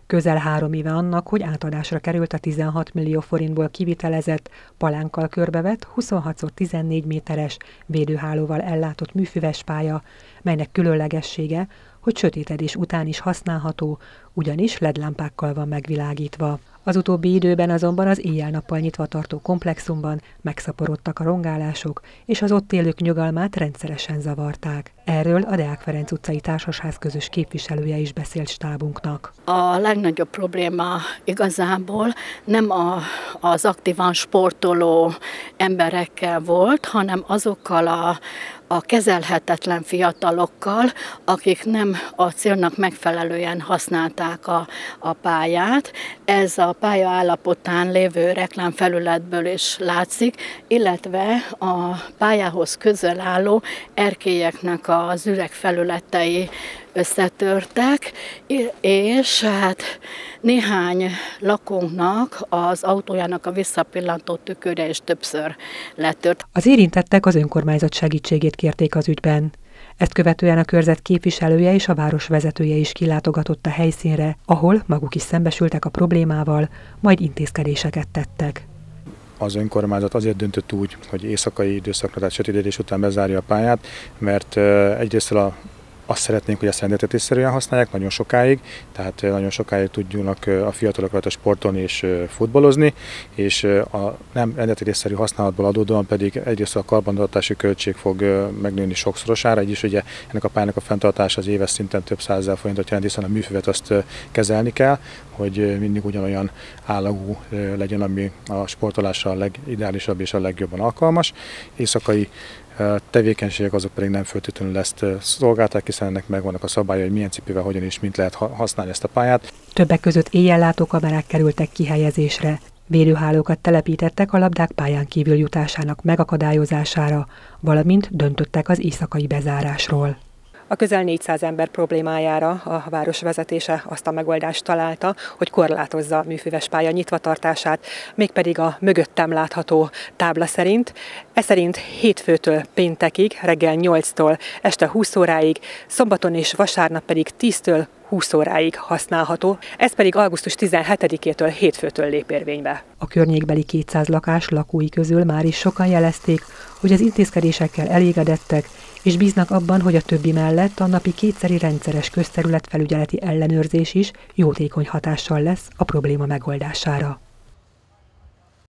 Közel 3 éve annak, hogy átadásra került a 16 millió forintból kivitelezett, palánkkal körbevett, 26x14 méteres védőhálóval ellátott műfüves pálya, melynek különlegessége, hogy sötétedés után is használható, ugyanis LED-lámpákkal van megvilágítva. Az utóbbi időben azonban az éjjel-nappal nyitva tartó komplexumban megszaporodtak a rongálások, és az ott élők nyugalmát rendszeresen zavarták. Erről a Deák Ferenc utcai társasház közös képviselője is beszélt stábunknak. A legnagyobb probléma igazából nem az aktívan sportoló emberekkel volt, hanem azokkal a kezelhetetlen fiatalokkal, akik nem a célnak megfelelően használták a pályát. Ez a pálya állapotán lévő reklámfelületből is látszik, illetve a pályához közel álló erkélyeknek az üregfelületei összetörtek, és hát néhány lakónknak az autójának a visszapillantó tükröje is többször letört. Az érintettek az önkormányzat segítségét kérték az ügyben. Ezt követően a körzet képviselője és a város vezetője is kilátogatott a helyszínre, ahol maguk is szembesültek a problémával, majd intézkedéseket tettek. Az önkormányzat azért döntött úgy, hogy éjszakai időszakra, tehát sötétedés után bezárja a pályát, mert egyrészt azt szeretnénk, hogy ezt rendeltetésszerűen használják nagyon sokáig, tehát nagyon sokáig tudjunak a fiatalok rajta sportolni és futballozni, és a nem rendeltetésszerű használatból adódóan pedig egyrészt a karbantartási költség fog megnőni sokszorosára, így is ugye ennek a pályának a fenntartása az éves szinten több 100 000 forintot jelent, hiszen a műfüvet azt kezelni kell, hogy mindig ugyanolyan állagú legyen, ami a sportolásra a legideálisabb és a legjobban alkalmas. Éjszakai tevékenységek azok pedig nem feltétlenül ezt szolgálták, hiszen ennek megvannak a szabályai, hogy milyen cipővel, hogyan és mint lehet használni ezt a pályát. Többek között éjjellátó kamerák kerültek kihelyezésre. Védőhálókat telepítettek a labdák pályán kívül jutásának megakadályozására, valamint döntöttek az éjszakai bezárásról. A közel 400 ember problémájára a város vezetése azt a megoldást találta, hogy korlátozza a műfüves pálya nyitvatartását, mégpedig a mögöttem látható tábla szerint. Ez szerint hétfőtől péntekig, reggel 8-tól este 20 óráig, szombaton és vasárnap pedig 10-től 20 óráig használható, ez pedig augusztus 17-től hétfőtől lép érvénybe. A környékbeli 200 lakás lakói közül már is sokan jelezték, hogy az intézkedésekkel elégedettek, és bíznak abban, hogy a többi mellett a napi 2-szeri rendszeres közterületfelügyeleti ellenőrzés is jótékony hatással lesz a probléma megoldására.